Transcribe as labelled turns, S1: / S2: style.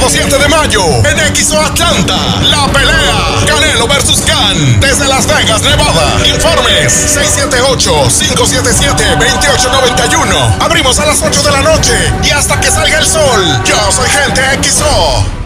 S1: 7 de mayo en XO Atlanta. La pelea Canelo vs. Khan desde Las Vegas, Nevada. Informes 678-577-2891. Abrimos a las 8 de la noche y hasta que salga el sol. Yo soy Gente XO.